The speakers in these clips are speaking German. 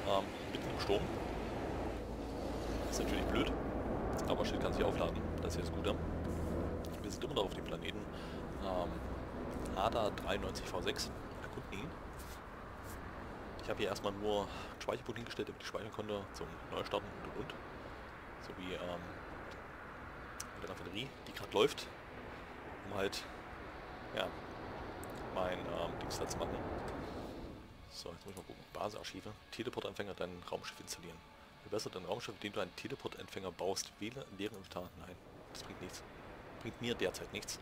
mitten im Sturm. Das ist natürlich blöd, aber Schild kann sich aufladen. Das ist ja das Gute. Wir sind immer noch auf dem Planeten ADA 93V6. Erkunden ihn. Ich habe hier erstmal nur einen Speicherpunkt hingestellt, damit ich speichern konnte zum Neustarten und. Sowie mit der Raffinerie, die gerade läuft, um halt ja, mein Dings da zu machen. So, jetzt muss ich mal gucken. Basisarchive. Teleportempfänger, dein Raumschiff installieren. Verbessert dein Raumschiff, indem du einen Teleportempfänger baust. Wähle leeren Inventar. Nein, das bringt nichts. Bringt mir derzeit nichts.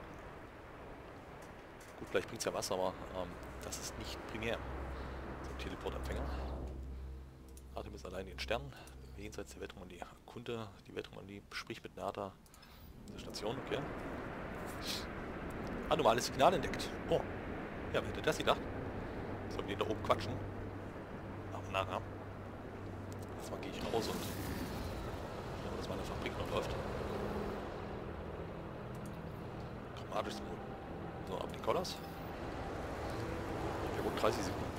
Gut, vielleicht bringt es ja was, aber das ist nicht primär. So, Teleportempfänger. Artemis allein den Stern. Jenseits der Weltraum an die Kunde, die Weltraum an die bespricht mit NATA der Station, okay. Anomales Signal entdeckt. Oh, ja, wer hätte das gedacht? Sollen wir da oben quatschen? Aber nachher. Jetzt mal gehe ich raus und ja, dass meine Fabrik noch läuft. Chromatisch so, ab den Collars. Ja gut, 30 Sekunden.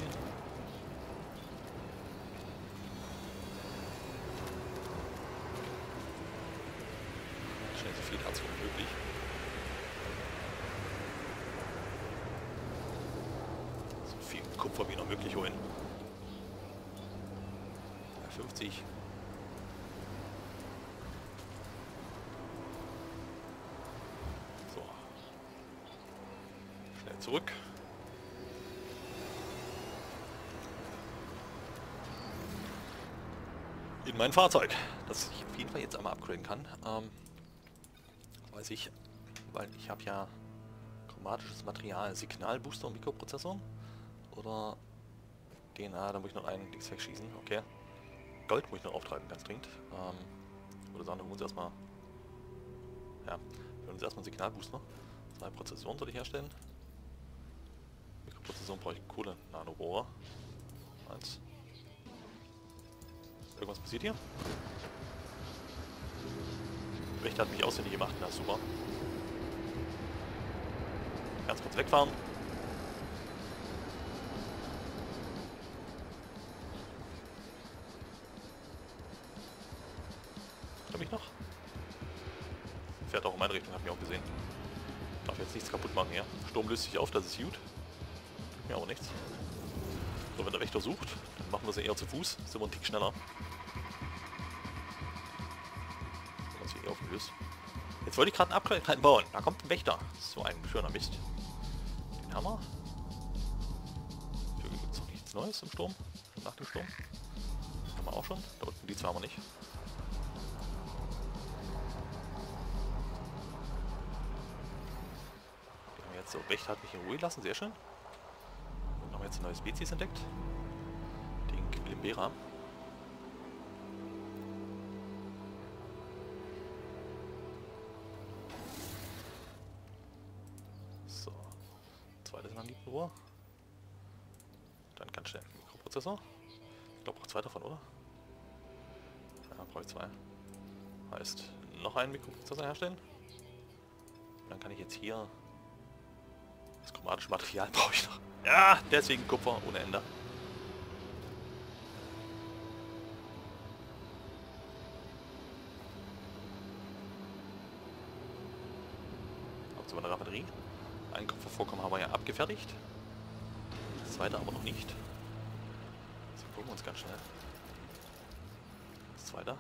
Schnell so viel dazu wie möglich. So viel Kupfer wie noch möglich holen. Ja, 50. So. Schnell zurück. In mein Fahrzeug, das ich auf jeden Fall jetzt einmal upgraden kann. Weiß ich, weil ich habe ja chromatisches Material, Signalbooster und Mikroprozessor. Oder DNA, da muss ich noch einen Dings wegschießen, okay. Gold muss ich noch auftreiben, ganz dringend. Ich würde sagen, wir holen uns erstmal. Ja, wir holen uns erstmal einen Signalbooster. 2 Prozessoren soll ich herstellen. Mikroprozessoren brauche ich Kohle, Nanorohre. 1. Irgendwas passiert hier? Recht hat mich auswendig gemacht, na super. Ganz kurz wegfahren. Hört er mich noch? Fährt auch in meine Richtung, hat mich auch gesehen. Darf jetzt nichts kaputt machen hier. Sturm löst sich auf, das ist gut. Tut mir aber nichts. So, wenn der Wächter sucht, dann machen wir es eher zu Fuß. Sind wir einen Tick schneller. Eher auf den Lös. Jetzt wollte ich gerade ein Upgrade reinbauen. Da kommt ein Wächter. So ein schöner Mist. Den haben wir. Hier gibt es noch nichts Neues im Sturm. Nach dem Sturm. Haben wir auch schon. Da unten die zwei haben wir nicht. Die haben wir jetzt so. Wächter hat mich in Ruhe gelassen. Sehr schön. Und haben wir jetzt eine neue Spezies entdeckt. Den Quilimbera. Zweites Landrohr. Dann ganz schnell ein Mikroprozessor. Ich glaube auch 2 davon, oder? Ja, brauche ich 2. Heißt, noch einen Mikroprozessor herstellen. Und dann kann ich jetzt hier das chromatische Material brauche ich noch. Ja, deswegen Kupfer ohne Ende. Kommt zu meiner Raffinerie. Ein Kupfervorkommen haben wir ja abgefertigt. Das zweite aber noch nicht. So, gucken wir uns ganz schnell. Das zweite.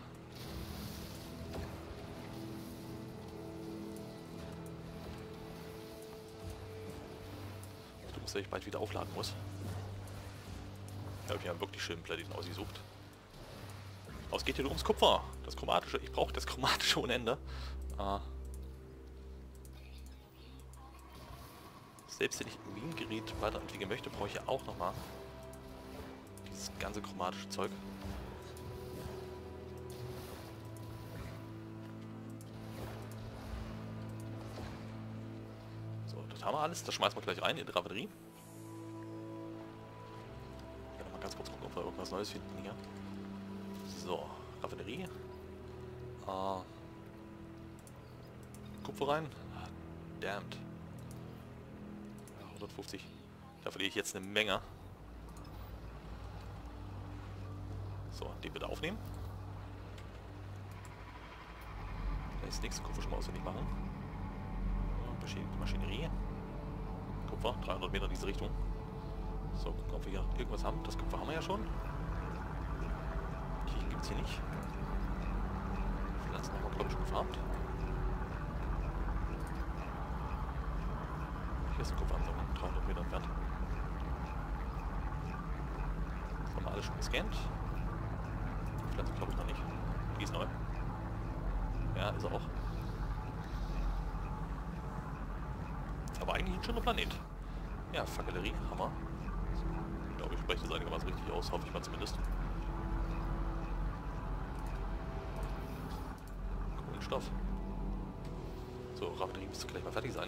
Du musst, dass ich bald wieder aufladen muss. Ich habe ja wirklich schön Planeten ausgesucht. Aber es geht hier nur ums Kupfer. Das chromatische. Ich brauche das chromatische ohne Ende. Selbst wenn ich ein Minengerät weiterentwickeln möchte, brauche ich ja auch nochmal dieses ganze chromatische Zeug. So, das haben wir alles. Das schmeißen wir gleich rein in die Raffinerie. Ich werde mal ganz kurz gucken, ob wir irgendwas Neues finden hier. So, Raffinerie. Kupfer rein. Damned. 150. Da verliere ich jetzt eine Menge. So, den bitte aufnehmen. Das nächste Kupfer schon mal auswendig machen. Beschädigte Maschinerie. Kupfer, 300 Meter in diese Richtung. So, gucken, ob wir hier irgendwas haben. Das Kupfer haben wir ja schon. Die gibt es hier nicht. Pflanzen haben wir, glaube ich, schon gefarmt. Hier ist ein Kupferansammlung, 300 Meter entfernt. Das haben wir alles schon gescannt. Die Pflanze glaube ich noch nicht. Die ist neu. Ja, ist er auch. Aber eigentlich ein schöner Planet. Ja, Fakellerie, Hammer. Ich glaube, ich spreche das einigermaßen richtig aus, hoffe ich mal zumindest. Kohlenstoff. So, Raffinerie müsste gleich mal fertig sein.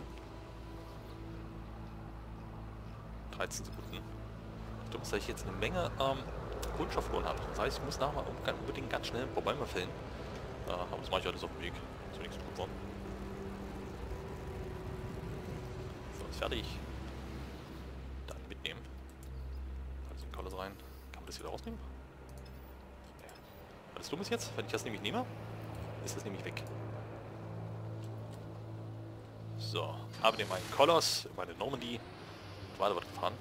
13 Sekunden. Du musst ich jetzt eine Menge Kohlenstoff verloren habe. Das heißt, ich muss nachher unbedingt ganz schnell ein paar Bäume fällen. Aber das mache ich alles auf dem Weg. Zum nächsten Kupfer. So, ist fertig. Dann mitnehmen. Alles in Kolle rein. Kann man das wieder rausnehmen? Ja. Was dumm ist jetzt, wenn ich das nämlich nehme, ist das nämlich weg. So, haben wir meinen Koloss, meine Normandy. Weiter wird gefahren.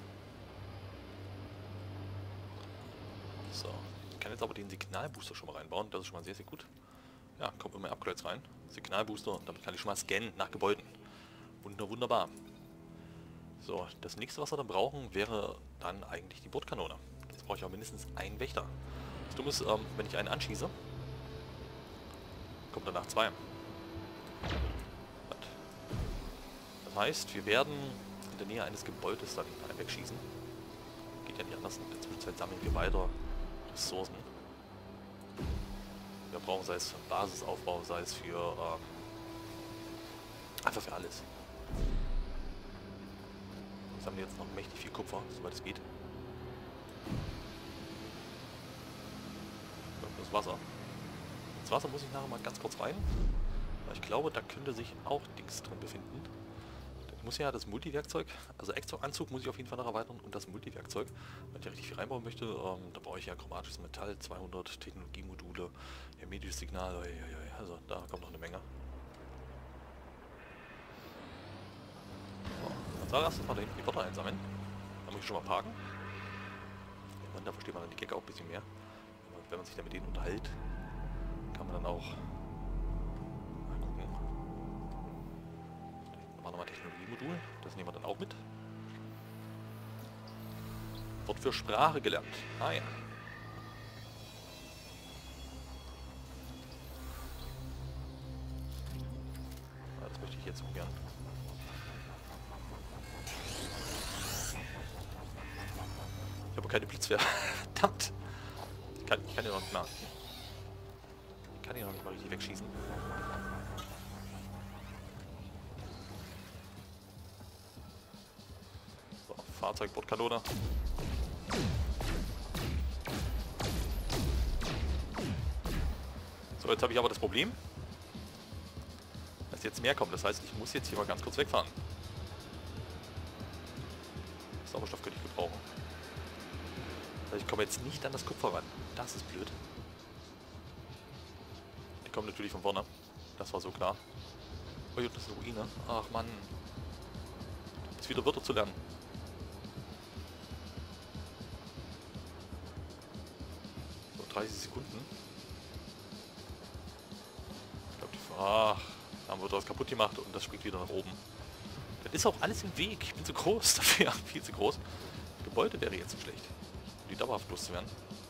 So, ich kann jetzt aber den Signalbooster schon mal reinbauen. Das ist schon mal sehr, sehr gut. Ja, kommt immer Upgrades rein. Signalbooster, damit kann ich schon mal scannen nach Gebäuden. Wunderbar. So, das nächste, was wir dann brauchen, wäre dann eigentlich die Bordkanone. Jetzt brauche ich auch mindestens einen Wächter. Das Dumme ist, wenn ich einen anschieße, kommt danach zwei. Das heißt, wir werden in der Nähe eines Gebäudes dann einen wegschießen. Geht ja nicht anders. In der Zwischenzeit sammeln wir weiter Ressourcen. Wir brauchen, sei es für Basisaufbau, sei es für einfach für alles. Wir sammeln jetzt noch mächtig viel Kupfer, soweit es geht. Das Wasser. Das Wasser muss ich nachher mal ganz kurz rein. Ich glaube, da könnte sich auch Dings drin befinden. Ich muss ja das Multiwerkzeug, also Exo-Anzug muss ich auf jeden Fall noch erweitern und das Multiwerkzeug, wenn ich ja richtig viel reinbauen möchte, da brauche ich ja chromatisches Metall, 200 Technologiemodule, hermetisches Signal, also da kommt noch eine Menge. So, dann soll erst mal die Wörter einsammeln, dann muss ich schon mal parken. Und da versteht man dann die Gecko auch ein bisschen mehr. Und wenn man sich dann mit denen unterhält, kann man dann auch nochmal Technologiemodul, das nehmen wir dann auch mit. Wort für Sprache gelernt. Ah ja. Das möchte ich jetzt ungern. Ich habe keine Blitzwehr. Verdammt. Ich kann ja noch nicht mal. Ich kann ihn noch nicht mal richtig wegschießen. Fahrzeug, Bordkanone. So, jetzt habe ich aber das Problem, dass jetzt mehr kommt. Das heißt, ich muss jetzt hier mal ganz kurz wegfahren. Sauerstoff könnte ich gebrauchen. Das heißt, ich komme jetzt nicht an das Kupfer ran. Das ist blöd. Die kommen natürlich von vorne. Das war so klar. Oh, hier, das ist eine Ruine. Ach Mann. Ist wieder Wörter zu lernen. So, 30 Sekunden. Ich glaube, ach, da haben wir was kaputt gemacht und das springt wieder nach oben. Das ist auch alles im Weg. Ich bin zu groß dafür. Viel zu groß. Das Gebäude wäre jetzt nicht schlecht, um die dauerhaft loszuwerden.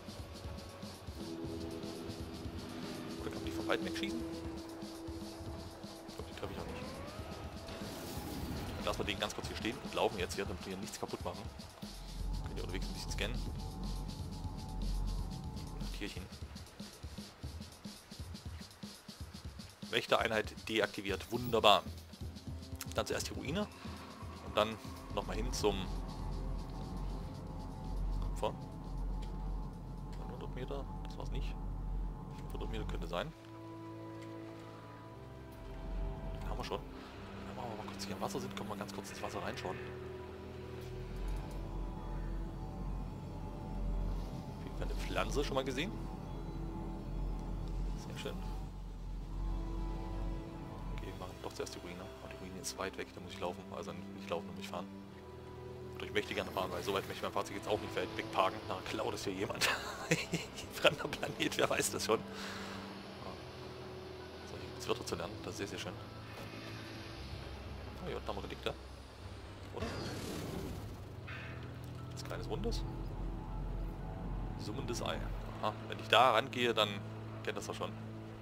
Oder kann man die von beiden wegschießen? Ich glaube, die treffe ich auch nicht. Lassen wir den ganz kurz hier stehen und laufen jetzt hier, damit wir nichts kaputt machen. Können hier unterwegs ein bisschen scannen. Tierchen. Wächtereinheit deaktiviert. Wunderbar. Dann zuerst die Ruine und dann nochmal hin zum Kupfer. 100 Meter, das war's nicht. 500 Meter könnte sein. Den haben wir schon. Wenn wir mal kurz hier im Wasser sind, können wir ganz kurz ins Wasser reinschauen. Eine Pflanze schon mal gesehen. schön. Okay, wir machen doch zuerst die Ruine. Aber die Ruine ist weit weg, da muss ich laufen. Also nicht laufen, da muss ich fahren. Oder ich möchte gerne fahren, weil so weit möchte ich mein Fahrzeug jetzt auch nicht wegparken. Da klaut es hier jemand. Fremder Planet, wer weiß das schon. So, hier gibt es Wörter zu lernen, das ist sehr, sehr schön. Oh, hier unten haben wir Relikte. Oder? Das kleines Rundes. Summendes Ei. Aha, wenn ich da rangehe, dann kennt das er schon.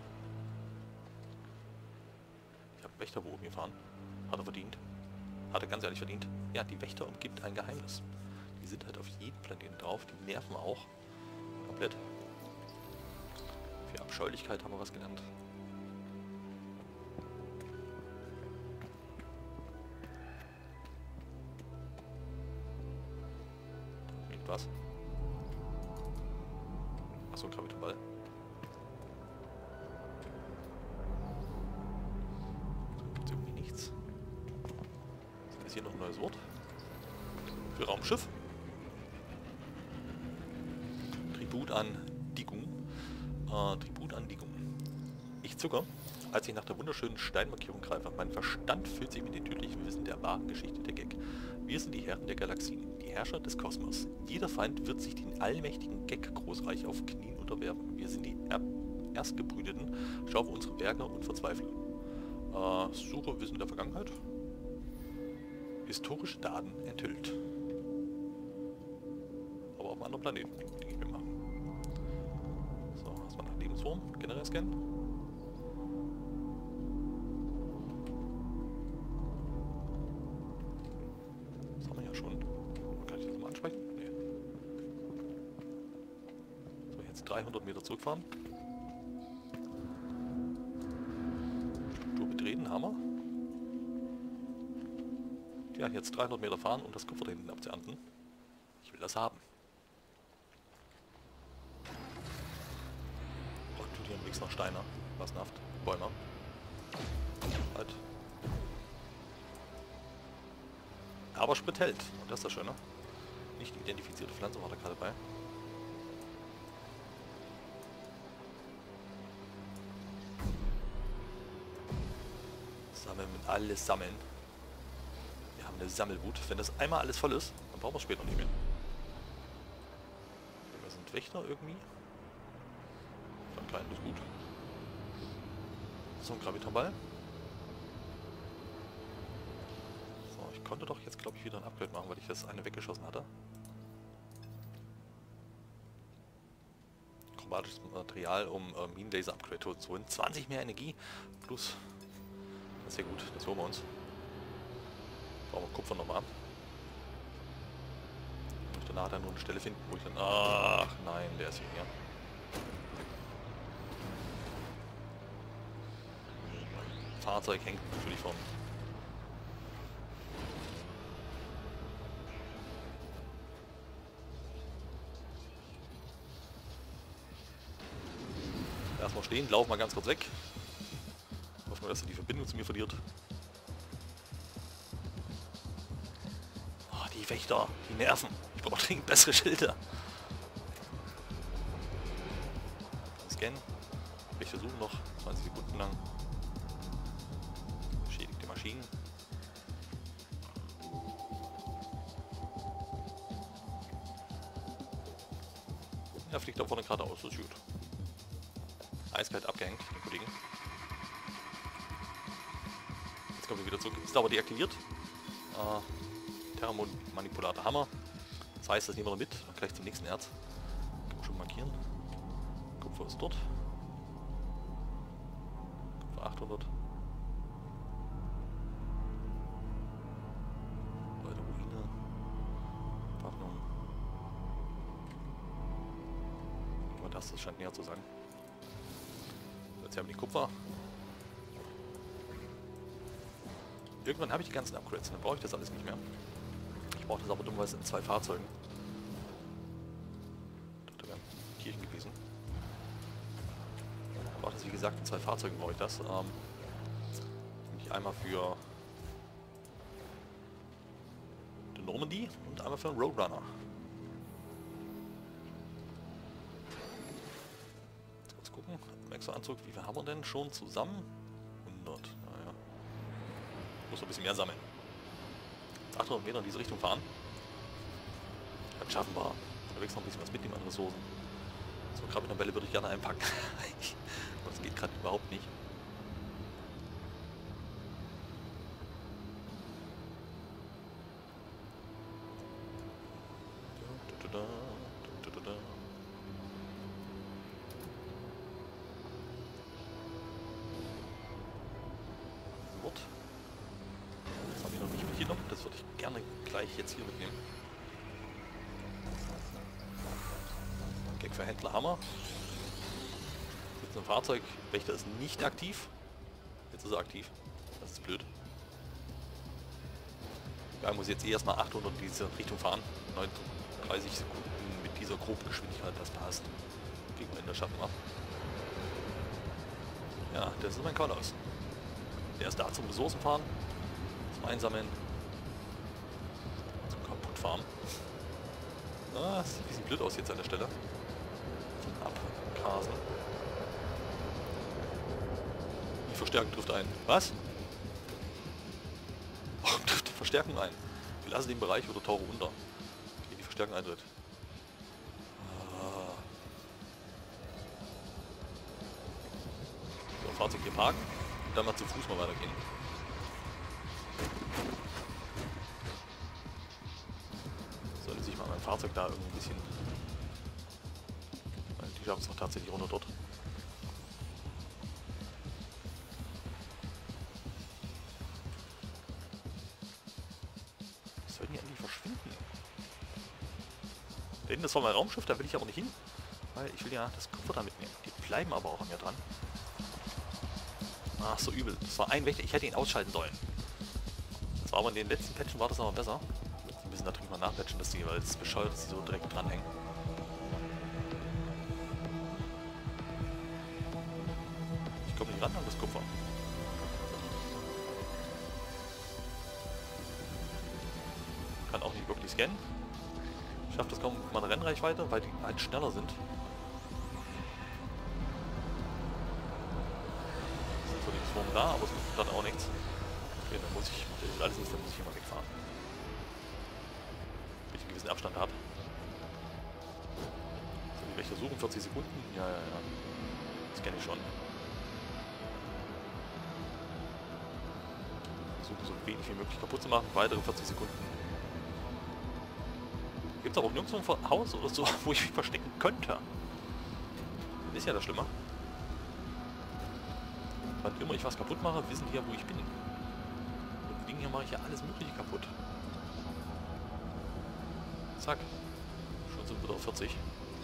Ich habe einen Wächterbogen gefahren. Hat er verdient. Hat er ganz ehrlich verdient. Ja, die Wächter umgibt ein Geheimnis. Die sind halt auf jedem Planeten drauf. Die nerven auch. Komplett. Für Abscheulichkeit haben wir was gelernt. Da liegt was. Achso, ein Gravitonball. Gibt es irgendwie nichts. Ist hier noch ein neues Wort? Für Raumschiff. Tribut an Digung. Tribut an Digung. Ich zucker, als ich nach der wunderschönen Steinmarkierung greife. Mein Verstand füllt sich mit dem tödlichen Wissen der wahren Geschichte der Gek. Wir sind die Herren der Galaxien, die Herrscher des Kosmos. Jeder Feind wird sich den allmächtigen Gek-Großreich auf Knien unterwerfen. Wir sind die Erstgebrüteten. Schau auf unsere Werke und verzweifle. Suche Wissen der Vergangenheit. Historische Daten enthüllt. Aber auf einem anderen Planeten, denke ich mir mal. So, erstmal nach Lebensform generell scannen. Das haben wir ja schon. Kann ich das mal ansprechen? Nee. So, jetzt 300 Meter zurückfahren. Struktur betreten, Hammer. Ja, jetzt 300 Meter fahren, um das Kupfer da hinten abzuernten. Ich will das haben. Oh, tut hier nichts nach Steiner. Massenhaft. Bäume. Halt. Aber Sprit hält. Und das ist das Schöne. Nicht identifizierte Pflanze war da gerade bei. Sammeln mit alles sammeln. Wir haben eine Sammelwut. Wenn das einmal alles voll ist, dann brauchen wir es später nicht mehr. Wir sind Wächter irgendwie. Dann kein, das ist gut. So ein Gravitonball. So, ich konnte doch jetzt, glaube ich, wieder ein Upgrade machen, weil ich das eine weggeschossen hatte. Chromatisches Material, um Minenlaser-Upgrade zu holen. 20 mehr Energie plus. Das ist ja gut, das holen wir uns. Brauchen wir Kupfer nochmal. Ich möchte danach dann nur eine Stelle finden, wo ich dann... Ach nein, der ist hier. Fahrzeug hängt natürlich vorne. Erstmal stehen, laufen mal ganz kurz weg. Hoffen wir, dass er die Verbindung zu mir verliert. Oh, die Wächter, die nerven. Ich brauche dringend bessere Schilder. Scannen. Wächter suchen noch 20 Sekunden lang. Beschädigte Maschinen. Er fliegt da vorne geradeaus, das ist gut. Eiskalt abgehängt, den Kollegen. Jetzt kommen wir wieder zurück. Ist aber deaktiviert. Terramanipulator Hammer. Das heißt, das nehmen wir mit. Und gleich zum nächsten Erz. Können wir schon markieren. Kupfer ist dort. Kupfer 800. Bei der Ruine. Waffnung. Aber das scheint näher zu sagen. Jetzt haben wir die Kupfer. Irgendwann habe ich die ganzen Upgrades, dann brauche ich das alles nicht mehr. Ich brauche das aber dummerweise in 2 Fahrzeugen. Da wären Kirchen gewesen. Ich brauche das, wie gesagt, in 2 Fahrzeugen brauche ich das. Nämlich einmal für den Normandy und einmal für den Roadrunner. Jetzt kurz gucken. Extra-Anzug. Wie viel haben wir denn schon zusammen? 100. Naja. Muss noch ein bisschen mehr sammeln. 800 Meter in diese Richtung fahren. Dann schaffen wir unterwegs noch ein bisschen was mitnehmen an Ressourcen. So Krabbeltabelle würde ich gerne einpacken. Das geht gerade überhaupt nicht. Das habe ich noch nicht mitgenommen. Das würde ich gerne gleich jetzt hier mitnehmen. Gag für Händler Hammer. Jetzt ein Fahrzeug. Wächter ist nicht aktiv. Jetzt ist er aktiv. Das ist blöd. Ja, muss jetzt erstmal 800 in diese Richtung fahren. 39 Sekunden mit dieser Grobgeschwindigkeit, das passt. Gegen Ende schaffen wir. Ja, das ist mein Carlos. Der ist da zum Ressourcenfahren, zum Einsammeln, zum Kaputtfahren. Ah, das sieht ein bisschen blöd aus jetzt an der Stelle. Abgrasen. Die Verstärkung trifft ein. Was? Warum trifft die Verstärkung ein? Verlasse den Bereich oder tauche unter. Okay, die Verstärkung eintritt. So, Fahrzeug hier parken und dann mal zu Fuß mal weitergehen. Sollte sich mal mein Fahrzeug da irgendwie ein bisschen... Die schaffen es noch tatsächlich runter dort. Sollten die endlich verschwinden? Da hinten ist zwar mein Raumschiff, da will ich aber nicht hin. Weil ich will ja das Kupfer da mitnehmen. Die bleiben aber auch an mir dran. Ach, so übel. Das war ein Wächter, ich hätte ihn ausschalten sollen. Das war aber in den letzten Patchen war das aber besser. Die müssen natürlich mal nachpatchen, dass die, weil es bescheuert, dass die so direkt dranhängen. Ich komme nicht ran an das Kupfer. Kann auch nicht wirklich scannen. Schafft das kaum mit meiner Rennreichweite, weil die halt schneller sind. Sind zwar die Formen da, aber es gibt dann auch nichts. Okay, dann muss ich, das ist alles nichts, dann muss ich hier mal wegfahren. Wenn ich einen gewissen Abstand habe. So, die Wächter suchen 40 Sekunden. Ja. Das kenne ich schon. Versuchen so wenig wie möglich kaputt zu machen. Weitere 40 Sekunden. Gibt es auch nirgendwo ein Haus oder so, wo ich mich verstecken könnte. Ist ja das Schlimme. Wann immer ich was kaputt mache, wissen die ja, wo ich bin. Mit dem Ding hier mache ich ja alles Mögliche kaputt. Zack. Schon sind wir wieder auf 40.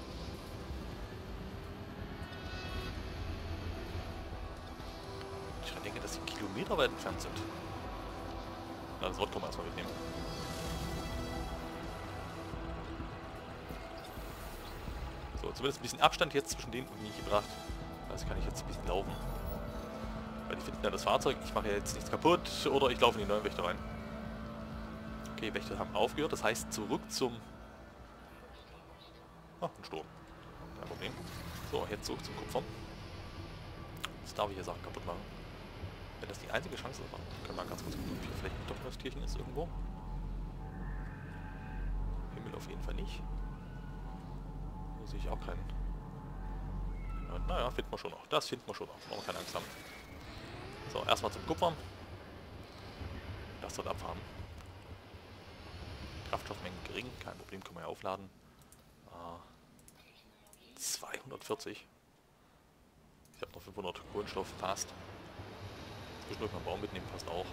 Ich denke, dass sie kilometerweit entfernt sind. Na, das Wort kann man erstmal mitnehmen. So, zumindest ein bisschen Abstand jetzt zwischen denen und mir gebracht. Also kann ich jetzt ein bisschen laufen. Weil die finden ja das Fahrzeug, ich mache ja jetzt nichts kaputt oder ich laufe in die neuen Wächter rein. Okay, Wächter haben aufgehört, das heißt zurück zum... Ach, ein Sturm. Kein Problem. So, jetzt zurück zum Kupfer. Jetzt darf ich hier Sachen kaputt machen. Wenn das die einzige Chance war, können wir ganz kurz gucken, ob hier vielleicht ein Doppeltierchen ist irgendwo. Himmel auf jeden Fall nicht. Hier sehe ich auch keinen. Ja, naja, finden wir schon noch. Das finden wir schon noch. Brauchen wir keine Angst haben. So, erstmal zum Kupfer. Das dort abfahren. Kraftstoffmengen gering, kein Problem, können wir ja aufladen. 240. Ich habe noch 500 Kohlenstoff, passt. Zwischendurch mal einen Baum mitnehmen, passt auch.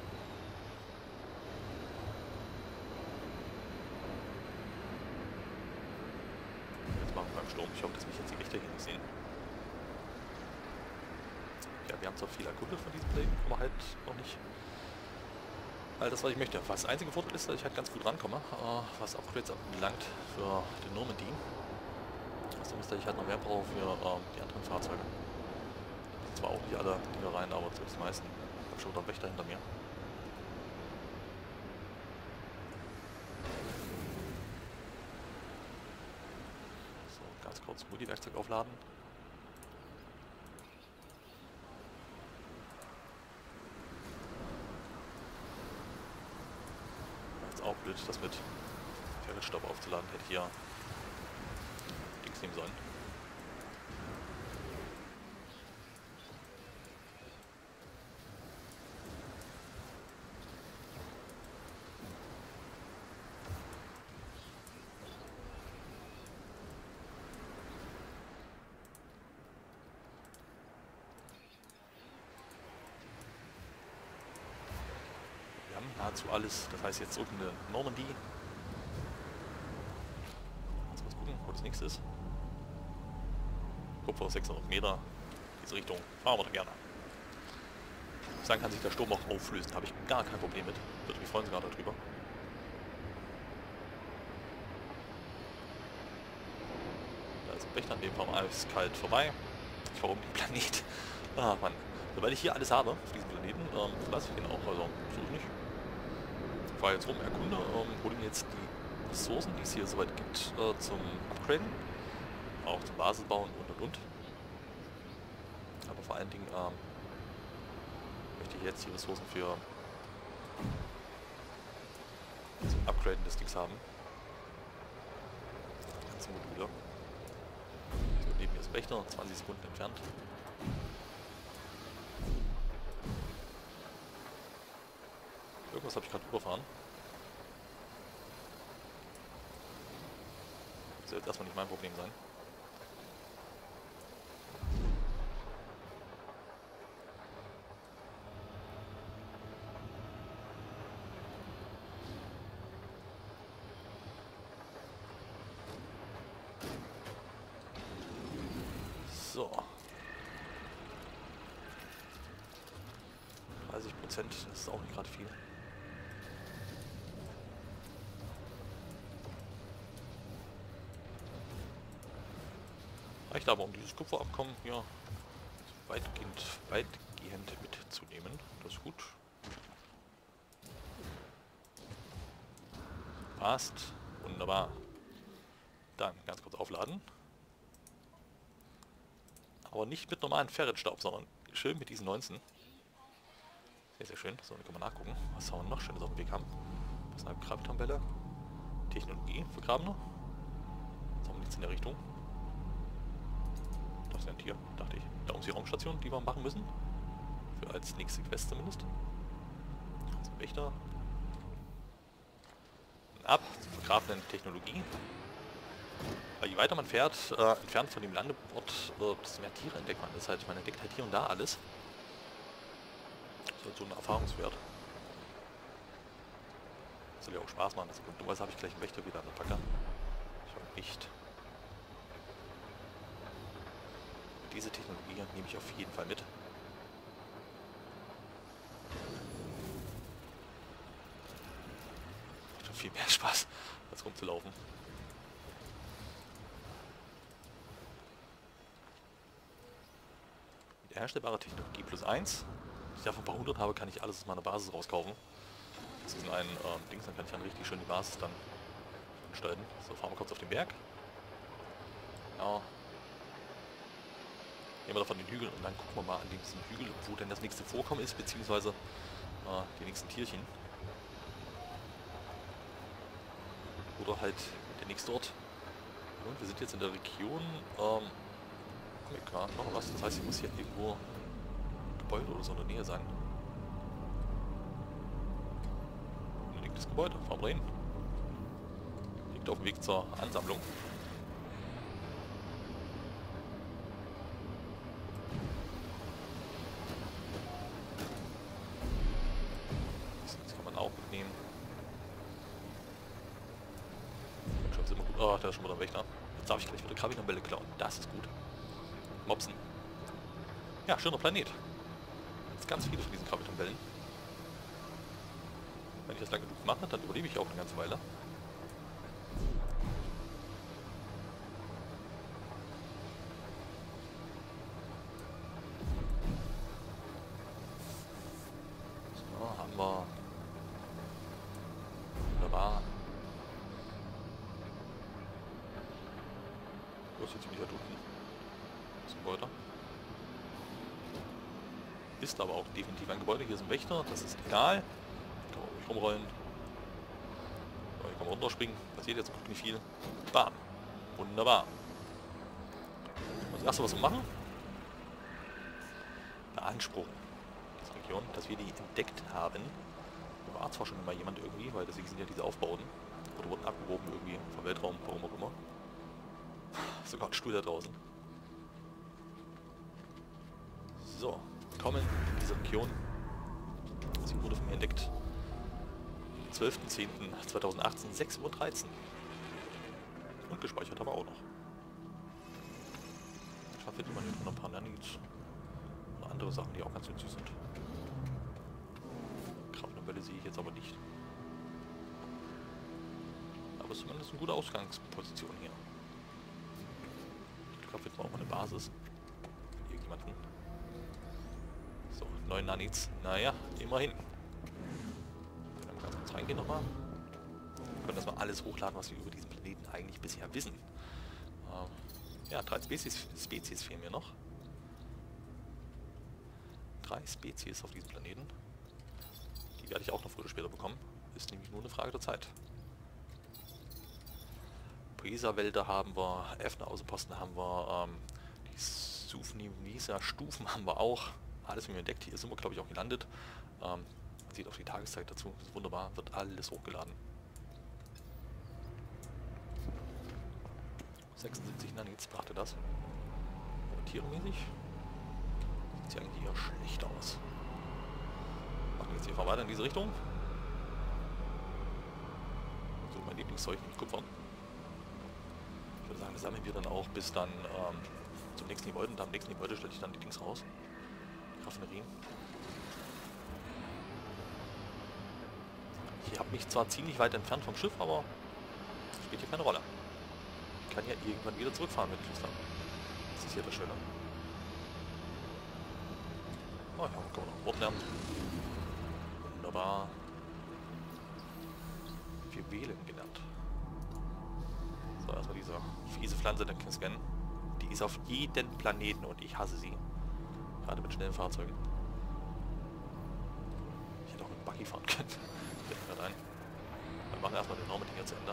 Jetzt machen wir beim Sturm. Ich hoffe, dass mich jetzt die Richter hier nicht sehen. Ja, wir haben zwar viel erkundet von diesem Play, aber halt noch nicht all das, was ich möchte. Was der einzige Vorteil ist, dass ich halt ganz gut rankomme, was Upgrades anbelangt für den Normandy. Das ist, dass ich halt noch mehr brauche für die anderen Fahrzeuge. Zwar auch nicht alle Dinge rein, aber zumindest die meisten. Ich habe schon wieder einen Wächter hinter mir. So, ganz kurz Multiwerkzeug aufladen. das mit Ferritstaub aufzuladen, hätte ich hier Dings nehmen sollen. Nahezu alles, das heißt jetzt irgendeine Normandie. Jetzt muss gucken, wo das nächste ist. Kupfer 600 Meter, diese Richtung, fahren wir da gerne. Dann kann sich der Sturm auch auflösen, habe ich gar kein Problem mit. Würde mich freuen sogar darüber. Da ist ein Wächter, an dem fahren wir eiskalt vorbei. Ich fahre um den Planet. Ah Mann, sobald ich hier alles habe auf diesem Planeten, verlasse ich den auch, also so ist nicht. Ich fahre jetzt rum, erkunde, hole mir jetzt die Ressourcen, die es hier soweit gibt, zum Upgraden, auch zum Basisbauen und. Aber vor allen Dingen möchte ich jetzt die Ressourcen für zum Upgraden des Dings haben. Die ganzen Module. So, neben mir ist ein Wächter, 20 Sekunden entfernt. Irgendwas habe ich gerade überfahren. Das soll jetzt erstmal nicht mein Problem sein. So. 30%, das ist auch nicht gerade viel. Reicht aber, um dieses Kupferabkommen hier weitgehend mitzunehmen. Das ist gut. Passt. Wunderbar. Dann ganz kurz aufladen. Aber nicht mit normalen Ferritstaub, sondern schön mit diesen 19. Sehr, sehr schön. So, dann können wir nachgucken, was wir noch Schönes auf dem Weg haben. Was ist eine Gravitonbälle? Technologie für Grabner. Jetzt haben wir nichts in der Richtung. Das ist ja ein Tier, dachte ich. Da ist die Raumstation, die wir machen müssen. Für als nächste Quest zumindest. Also Wächter. Ab zur vergrabenen Technologie. Weil je weiter man fährt, entfernt von dem Landeort, desto mehr Tiere entdeckt man. Das heißt, man entdeckt halt hier und da alles. Das ist halt so ein Erfahrungswert. Das soll ja auch Spaß machen. Also dummerweise habe ich gleich einen Wächter wieder an der Packe. Ich hoffe nicht. Diese Technologie nehme ich auf jeden Fall mit. Macht schon viel mehr Spaß, als rumzulaufen. Die herstellbare Technologie plus 1. Wenn ich davon ein paar 100 habe, kann ich alles aus meiner Basis rauskaufen. Das ist ein Dings, dann kann ich dann richtig schön die Basis dann gestalten. So, fahren wir kurz auf den Berg. Ja. Nehmen wir davon den Hügel und dann gucken wir mal an diesem Hügel, wo denn das nächste Vorkommen ist, beziehungsweise die nächsten Tierchen. Oder halt der nächste Ort. Und wir sind jetzt in der Region noch was, das heißt, ich muss hier irgendwo Gebäude oder so in der Nähe sein. Da liegt das Gebäude, fahren wir rein. Liegt auf dem Weg zur Ansammlung. Das kann man auch mitnehmen. Schon ist immer gut. Oh, da ist schon wieder ein Wächter. Jetzt darf ich gleich wieder Gravitonbälle klauen. Das ist gut. Mopsen. Ja, schöner Planet. Jetzt ganz viele von diesen Gravitonbällen. Wenn ich das lange genug mache, dann überlebe ich auch eine ganze Weile. So, haben wir. Wunderbar. Wo ist jetzt ziemlich weit unten? Das Gebäude. Ist aber auch definitiv ein Gebäude. Hier ist ein Wächter, das ist egal. Kann man ruhig rumrollen. Kann man runterspringen. Passiert jetzt nicht viel. Bam. Wunderbar. Das erste, was wir machen, beanspruchen. Das Region, dass wir die entdeckt haben. Da war zwar schon mal jemand irgendwie, weil deswegen sind ja diese Aufbauten. Oder wurden abgehoben irgendwie vom Weltraum, warum auch immer. Sogar ein Stuhl da draußen. So, kommen in diese Region. Sie wurde von mir entdeckt. 12.10.2018, 6:13 Uhr. Und gespeichert haben wir auch noch. Da findet man hier noch ein paar Nannies. Und andere Sachen, die auch ganz nützlich sind. Krabbenwelle sehe ich jetzt aber nicht. Aber es ist zumindest eine gute Ausgangsposition hier. Ich glaube, jetzt brauchen wir eine Basis. Für irgendjemanden. So, 9 Nannies. Naja, immerhin. Dann ganz kurz reingehen nochmal. Wir können erstmal alles hochladen, was wir über diesen Planeten eigentlich bisher wissen. Ja, 3 Spezies fehlen mir noch. 3 Spezies auf diesem Planeten. Die werde ich auch noch früher oder später bekommen. Ist nämlich nur eine Frage der Zeit. Presa-Wälder haben wir, Effner-Außenposten haben wir, die Sufnimisa-Stufen haben wir auch. Alles wie entdeckt. Hier sind wir, glaube ich, auch gelandet. Man sieht auch die Tageszeit dazu. Das ist wunderbar. Wird alles hochgeladen. 76 Nanits brachte das. Tiermäßig sieht sie eigentlich eher schlecht aus. Machen jetzt einfach weiter in diese Richtung. So, mein Lieblingszeug, nämlich Kupfer. Ich würde sagen, das sammeln wir dann auch bis dann zum nächsten Gebäude. Und am nächsten Gebäude stelle ich dann die Dings raus. Die Raffinerie. Ich habe mich zwar ziemlich weit entfernt vom Schiff, aber das spielt hier keine Rolle. Ich kann ja irgendwann wieder zurückfahren, wenn ich Lust habe. Das ist hier das Schöne. Oh ja, kann man noch Wort lernen. Wunderbar. Wir wählen gelernt. So, erstmal diese fiese Pflanze dann scannen. Die ist auf jedem Planeten und ich hasse sie. Gerade mit schnellen Fahrzeugen. Ich hätte auch mit Buggy fahren können. Fällt mir gerade ein. Wir machen erstmal den Normandy hier zu Ende.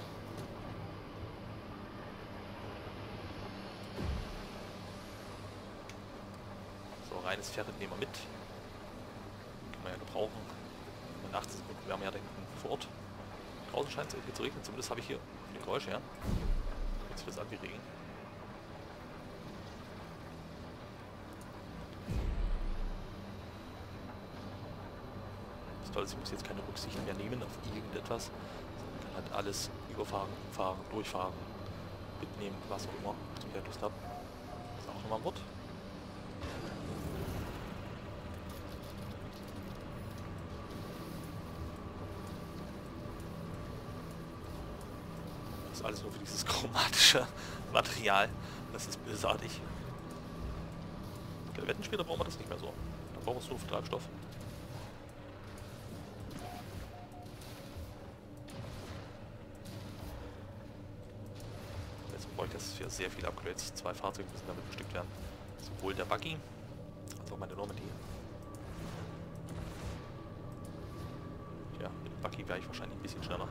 So, reines Ferret nehmen wir mit. Kann man ja gebrauchen. Und nachts ist es wärmer ja da hinten vor Ort. Draußen scheint es hier zu regnen, zumindest habe ich hier den Geräusch her. Jetzt wird es an wie Regen. Das Tolle ist, ich muss jetzt keine Rücksicht mehr nehmen auf irgendetwas. Ich kann halt alles überfahren, umfahren, durchfahren, mitnehmen, was auch immer, was ich Lust habe. Das ist auch nochmal ein Wort. Das ist alles nur für dieses chromatische Material. Das ist bösartig. Wir wetten, später brauchen wir das nicht mehr so. Dann brauchen wir es nur für Treibstoff. Jetzt brauche ich das für sehr viele Upgrades. 2 Fahrzeuge müssen damit bestückt werden. Sowohl der Buggy als auch meine Normandy. Ja, mit dem Buggy wäre ich wahrscheinlich ein bisschen schneller.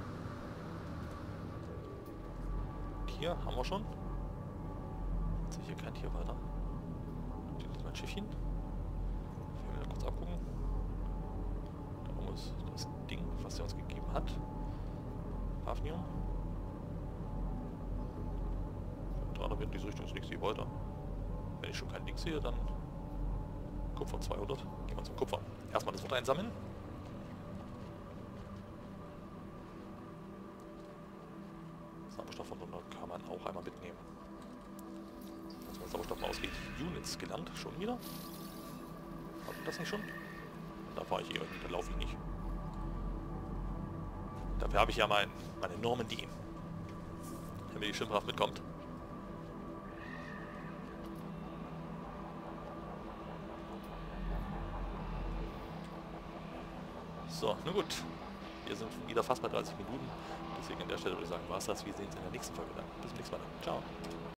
Hier haben wir schon. Jetzt sehe ich hier kein Tier weiter. Hier ist mein Schiffchen. Ich will mir kurz abgucken. Da oben ist das Ding, was er uns gegeben hat. Hafnium. 300 Meter in diese Richtung ist nichts wie weiter. Wenn ich schon kein Ding sehe, dann Kupfer 200. Gehen wir zum Kupfer. Erstmal das Wort einsammeln. Sauerstoff von 100 kann man auch einmal mitnehmen. Als man Sauerstoff mal ausgeht, Units gelernt. Schon wieder? Hatten wir das nicht schon? Da fahre ich hier, da laufe ich nicht. Dafür habe ich ja meine Normandy. Damit die Schimpfhaft mitkommt. So, nun gut. Wir sind wieder fast bei 30 Minuten. Deswegen an der Stelle würde ich sagen, war es das. Wir sehen uns in der nächsten Folge dann. Bis zum nächsten Mal. Ciao.